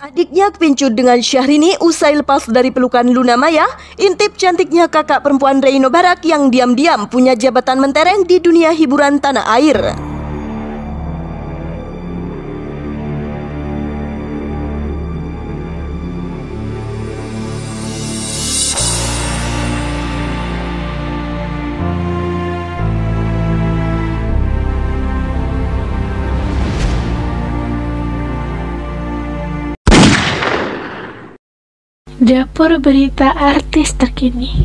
Adiknya kepincut dengan Syahrini usai lepas dari pelukan Luna Maya, intip cantiknya kakak perempuan Reino Barak yang diam-diam punya jabatan mentereng di dunia hiburan tanah air. Dapur berita artis terkini.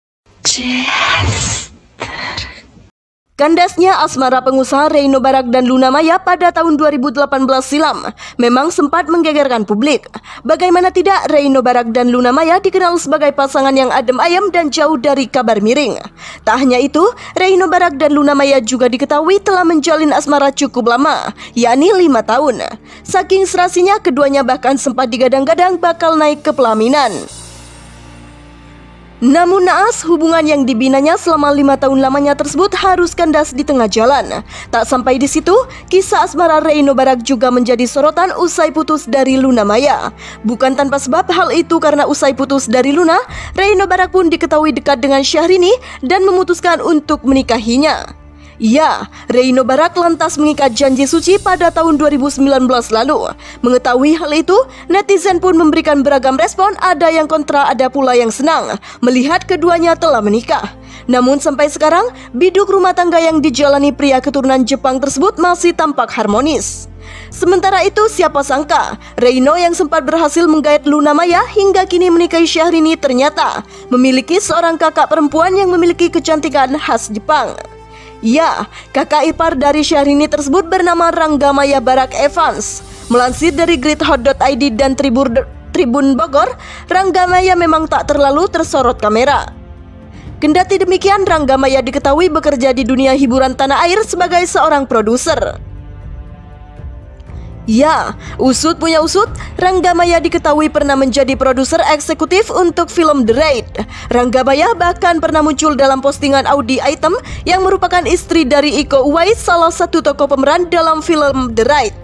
Kandasnya asmara pengusaha Reino Barak dan Luna Maya pada tahun 2018 silam memang sempat menggegerkan publik. Bagaimana tidak, Reino Barak dan Luna Maya dikenal sebagai pasangan yang adem ayem dan jauh dari kabar miring. Tak hanya itu, Reino Barak dan Luna Maya juga diketahui telah menjalin asmara cukup lama, yakni 5 tahun. Saking serasinya, keduanya bahkan sempat digadang-gadang bakal naik ke pelaminan. Namun naas, hubungan yang dibinanya selama 5 tahun lamanya tersebut harus kandas di tengah jalan. Tak sampai di situ, kisah asmara Reino Barak juga menjadi sorotan usai putus dari Luna Maya. Bukan tanpa sebab hal itu, karena usai putus dari Luna, Reino Barak pun diketahui dekat dengan Syahrini dan memutuskan untuk menikahinya. Ya, Reino Barak lantas mengikat janji suci pada tahun 2019 lalu. Mengetahui hal itu, netizen pun memberikan beragam respon, ada yang kontra, ada pula yang senang melihat keduanya telah menikah. Namun sampai sekarang, biduk rumah tangga yang dijalani pria keturunan Jepang tersebut masih tampak harmonis. Sementara itu, siapa sangka Reino yang sempat berhasil menggait Luna Maya hingga kini menikahi Syahrini ternyata memiliki seorang kakak perempuan yang memiliki kecantikan khas Jepang. Ya, kakak ipar dari Syahrini tersebut bernama Ranggamaya Barak Evans. Melansir dari gridhot.id dan Tribun Bogor, Ranggamaya memang tak terlalu tersorot kamera. Kendati demikian, Ranggamaya diketahui bekerja di dunia hiburan tanah air sebagai seorang produser. Ya, usut punya usut, Ranggamaya diketahui pernah menjadi produser eksekutif untuk film The Raid. Ranggamaya bahkan pernah muncul dalam postingan Audi Item yang merupakan istri dari Iko Uwais, salah satu tokoh pemeran dalam film The Raid.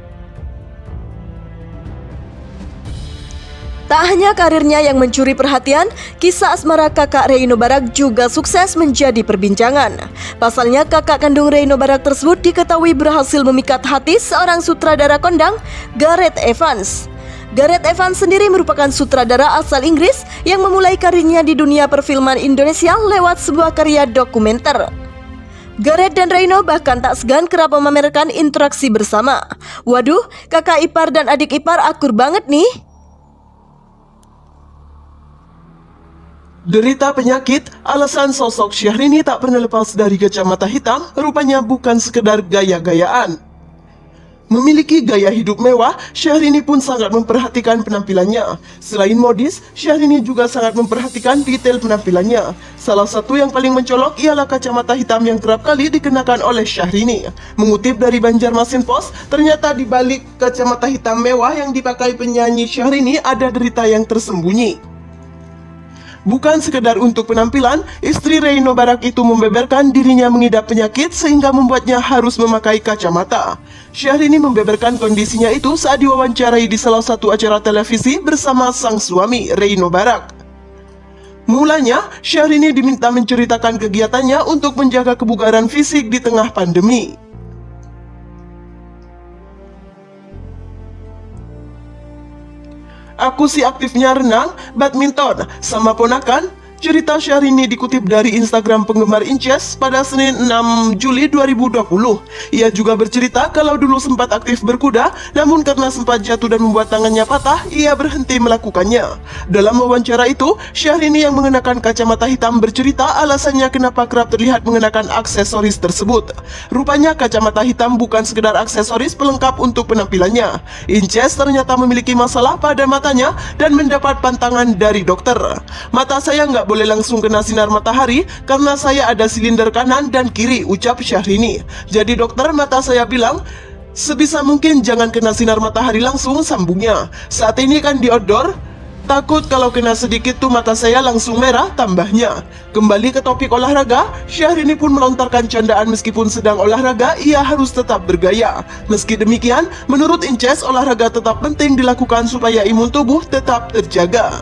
Tak hanya karirnya yang mencuri perhatian, kisah asmara kakak Reino Barak juga sukses menjadi perbincangan. Pasalnya, kakak kandung Reino Barak tersebut diketahui berhasil memikat hati seorang sutradara kondang, Gareth Evans. Gareth Evans sendiri merupakan sutradara asal Inggris yang memulai karirnya di dunia perfilman Indonesia lewat sebuah karya dokumenter. Gareth dan Reino bahkan tak segan kerap memamerkan interaksi bersama. Waduh, kakak ipar dan adik ipar akur banget nih. Derita penyakit, alasan sosok Syahrini tak pernah lepas dari kacamata hitam rupanya bukan sekedar gaya-gayaan. Memiliki gaya hidup mewah, Syahrini pun sangat memperhatikan penampilannya. Selain modis, Syahrini juga sangat memperhatikan detail penampilannya. Salah satu yang paling mencolok ialah kacamata hitam yang kerap kali dikenakan oleh Syahrini. Mengutip dari Banjarmasin Post, ternyata di balik kacamata hitam mewah yang dipakai penyanyi Syahrini ada derita yang tersembunyi. Bukan sekedar untuk penampilan, istri Reino Barak itu membeberkan dirinya mengidap penyakit sehingga membuatnya harus memakai kacamata. Syahrini membeberkan kondisinya itu saat diwawancarai di salah satu acara televisi bersama sang suami, Reino Barak. Mulanya, Syahrini diminta menceritakan kegiatannya untuk menjaga kebugaran fisik di tengah pandemi. Aku sih aktifnya renang, badminton, sama ponakan. Cerita Syahrini dikutip dari Instagram penggemar Inces pada Senin 6 Juli 2020. Ia juga bercerita kalau dulu sempat aktif berkuda, namun karena sempat jatuh dan membuat tangannya patah, ia berhenti melakukannya. Dalam wawancara itu, Syahrini yang mengenakan kacamata hitam bercerita alasannya kenapa kerap terlihat mengenakan aksesoris tersebut. Rupanya kacamata hitam bukan sekedar aksesoris pelengkap untuk penampilannya. Inces ternyata memiliki masalah pada matanya dan mendapat pantangan dari dokter. Mata saya nggak boleh langsung kena sinar matahari karena saya ada silinder kanan dan kiri, ucap Syahrini. Jadi dokter mata saya bilang, sebisa mungkin jangan kena sinar matahari langsung, sambungnya. Saat ini kan di outdoor, Takut kalau kena sedikit tuh mata saya langsung merah, tambahnya. Kembali ke topik olahraga, Syahrini pun melontarkan candaan meskipun sedang olahraga, ia harus tetap bergaya. Meski demikian, menurut Inces, olahraga tetap penting dilakukan supaya imun tubuh tetap terjaga.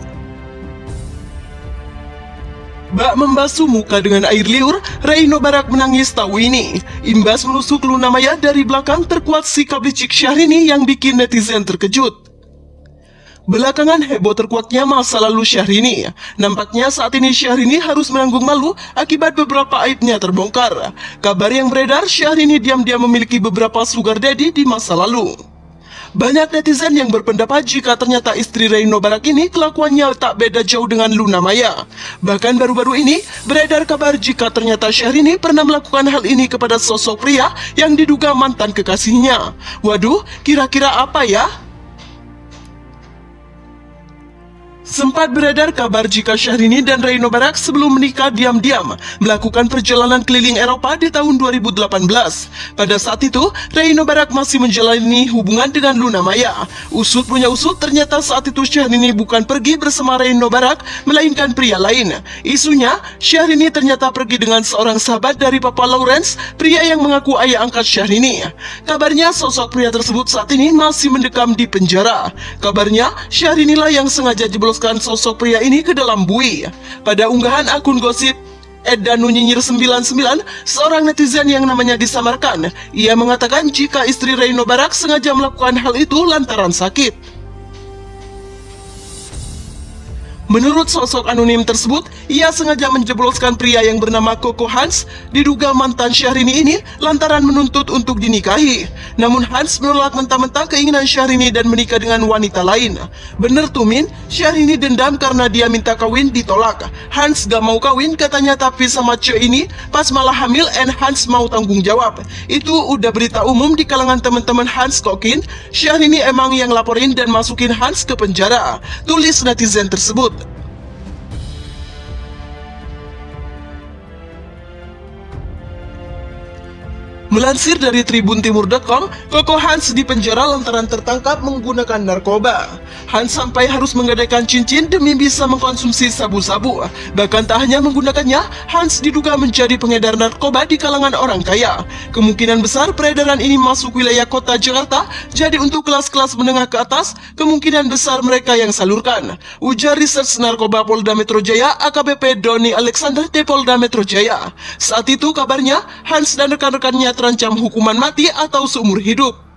Bak membasuh muka dengan air liur, Reino Barak menangis tahu ini. Imbas menusuk Luna Maya dari belakang, terkuat sikap licik Syahrini yang bikin netizen terkejut. Belakangan heboh terkuatnya masa lalu Syahrini. Nampaknya saat ini Syahrini harus menanggung malu akibat beberapa aibnya terbongkar. Kabar yang beredar, Syahrini diam-diam memiliki beberapa sugar daddy di masa lalu. Banyak netizen yang berpendapat jika ternyata istri Reino Barak ini kelakuannya tak beda jauh dengan Luna Maya. Bahkan baru-baru ini beredar kabar jika ternyata Syahrini pernah melakukan hal ini kepada sosok pria yang diduga mantan kekasihnya. Waduh, kira-kira apa ya? Sempat beredar kabar jika Syahrini dan Reino Barak sebelum menikah diam-diam melakukan perjalanan keliling Eropa di tahun 2018. Pada saat itu, Reino Barak masih menjalani hubungan dengan Luna Maya. Usut punya usut, ternyata saat itu Syahrini bukan pergi bersama Reino Barak, melainkan pria lain. Isunya, Syahrini ternyata pergi dengan seorang sahabat dari Papa Lawrence, pria yang mengaku ayah angkat Syahrini. Kabarnya sosok pria tersebut saat ini masih mendekam di penjara. Kabarnya, Syahrini lah yang sengaja jeblos sosok pria ini ke dalam bui. Pada unggahan akun gosip @danunyinyir99, seorang netizen yang namanya disamarkan, ia mengatakan jika istri Reino Barak sengaja melakukan hal itu lantaran sakit. Menurut sosok anonim tersebut, ia sengaja menjebloskan pria yang bernama Koko Hans, diduga mantan Syahrini ini lantaran menuntut untuk dinikahi. Namun Hans menolak mentah-mentah keinginan Syahrini dan menikah dengan wanita lain. Bener tuh Min, Syahrini dendam karena dia minta kawin ditolak. Hans gak mau kawin katanya, tapi sama cewek ini pas malah hamil and Hans mau tanggung jawab. Itu udah berita umum di kalangan teman-teman Hans Kokin. Syahrini emang yang laporin dan masukin Hans ke penjara, tulis netizen tersebut. Melansir dari tribuntimur.com, Koko Hans dipenjara lantaran tertangkap menggunakan narkoba. Hans sampai harus menggadaikan cincin demi bisa mengkonsumsi sabu-sabu. Bahkan tak hanya menggunakannya, Hans diduga menjadi pengedar narkoba di kalangan orang kaya. Kemungkinan besar peredaran ini masuk wilayah kota Jakarta, jadi untuk kelas-kelas menengah ke atas, kemungkinan besar mereka yang salurkan. Ujar Research Narkoba Polda Metro Jaya AKBP Doni Alexander di Polda Metro Jaya. Saat itu kabarnya, Hans dan rekan-rekannya terancam hukuman mati atau seumur hidup.